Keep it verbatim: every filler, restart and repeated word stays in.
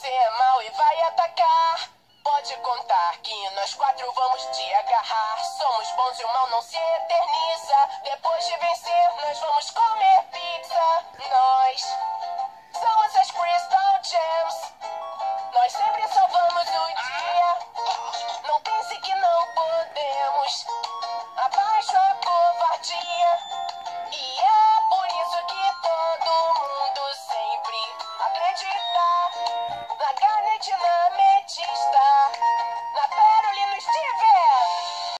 Você é mau e vai atacar. Pode contar que nós quatro vamos te agarrar. Somos bons e o mal não se eterniza. Depois de vencer, nós vamos comer pizza. Nós somos as Crystal Gems. Nós sempre salvamos o dia. Não pense que não podemos. Abaixo a covardia. E é por isso que todo mundo sempre acredita na carne dinamite.